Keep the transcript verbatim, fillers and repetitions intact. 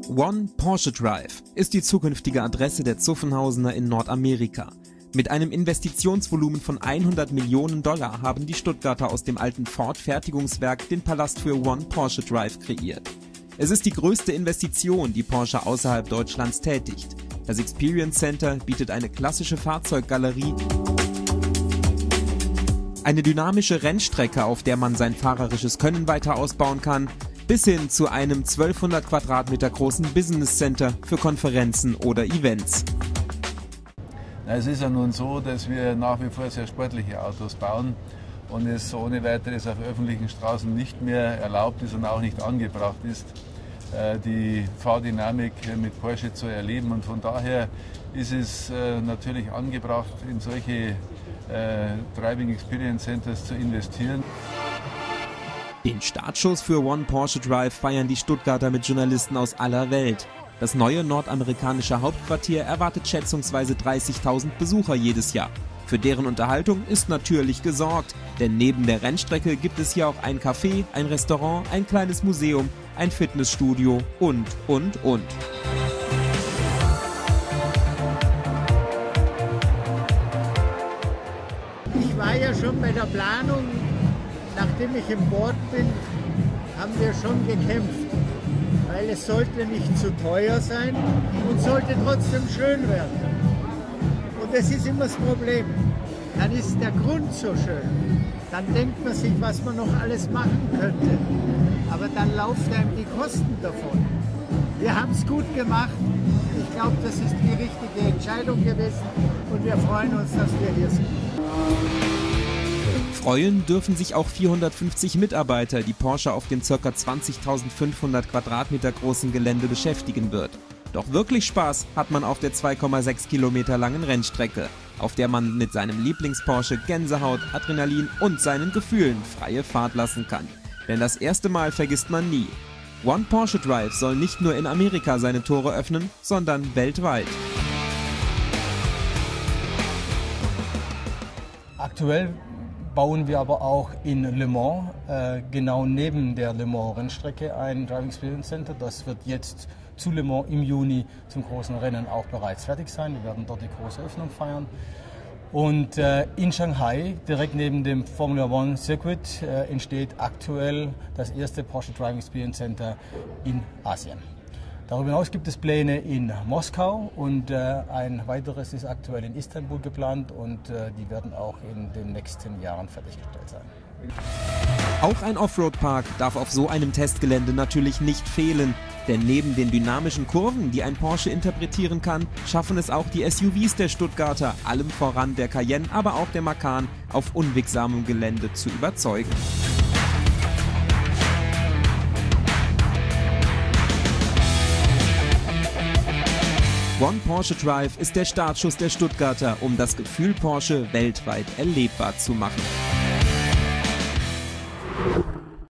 One Porsche Drive ist die zukünftige Adresse der Zuffenhausener in Nordamerika. Mit einem Investitionsvolumen von hundert Millionen Dollar haben die Stuttgarter aus dem alten Ford-Fertigungswerk den Palast für One Porsche Drive kreiert. Es ist die größte Investition, die Porsche außerhalb Deutschlands tätigt. Das Experience Center bietet eine klassische Fahrzeuggalerie, eine dynamische Rennstrecke, auf der man sein fahrerisches Können weiter ausbauen kann, bis hin zu einem zwölfhundert Quadratmeter großen Business Center für Konferenzen oder Events. Es ist ja nun so, dass wir nach wie vor sehr sportliche Autos bauen und es ohne weiteres auf öffentlichen Straßen nicht mehr erlaubt ist und auch nicht angebracht ist, die Fahrdynamik mit Porsche zu erleben. Und von daher ist es natürlich angebracht, in solche Driving Experience Centers zu investieren. Den Startschuss für One Porsche Drive feiern die Stuttgarter mit Journalisten aus aller Welt. Das neue nordamerikanische Hauptquartier erwartet schätzungsweise dreißigtausend Besucher jedes Jahr. Für deren Unterhaltung ist natürlich gesorgt, denn neben der Rennstrecke gibt es hier auch ein Café, ein Restaurant, ein kleines Museum, ein Fitnessstudio und, und, und. Ich war ja schon bei der Planung, nachdem ich im Board bin, haben wir schon gekämpft, weil es sollte nicht zu teuer sein und sollte trotzdem schön werden. Und das ist immer das Problem. Dann ist der Grund so schön. Dann denkt man sich, was man noch alles machen könnte. Aber dann laufen einem die Kosten davon. Wir haben es gut gemacht. Ich glaube, das ist die richtige Entscheidung gewesen. Und wir freuen uns, dass wir hier sind. Freuen dürfen sich auch vierhundertfünfzig Mitarbeiter, die Porsche auf dem ca. zwanzigtausendfünfhundert Quadratmeter großen Gelände beschäftigen wird. Doch wirklich Spaß hat man auf der zwei Komma sechs Kilometer langen Rennstrecke, auf der man mit seinem Lieblings-Porsche Gänsehaut, Adrenalin und seinen Gefühlen freie Fahrt lassen kann. Denn das erste Mal vergisst man nie. One Porsche Drive soll nicht nur in Amerika seine Tore öffnen, sondern weltweit. Aktuell bauen wir aber auch in Le Mans, äh, genau neben der Le Mans Rennstrecke, ein Driving Experience Center. Das wird jetzt zu Le Mans im Juni zum großen Rennen auch bereits fertig sein. Wir werden dort die große Öffnung feiern. Und äh, in Shanghai, direkt neben dem Formula One Circuit, äh, entsteht aktuell das erste Porsche Driving Experience Center in Asien. Darüber hinaus gibt es Pläne in Moskau und äh, ein weiteres ist aktuell in Istanbul geplant und äh, die werden auch in den nächsten Jahren fertiggestellt sein. Auch ein Offroad-Park darf auf so einem Testgelände natürlich nicht fehlen, denn neben den dynamischen Kurven, die ein Porsche interpretieren kann, schaffen es auch die S U Vs der Stuttgarter, allem voran der Cayenne, aber auch der Macan, auf unwegsamem Gelände zu überzeugen. One Porsche Drive ist der Startschuss der Stuttgarter, um das Gefühl Porsche weltweit erlebbar zu machen.